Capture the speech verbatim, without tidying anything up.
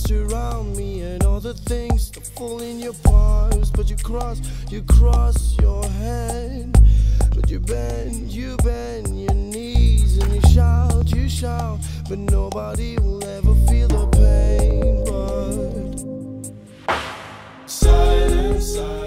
surround me and all the things that fall in your palms. But you cross, you cross your hand. But you bend, you bend your knees, and you shout, you shout, but nobody will ever feel the pain. But silence, silence.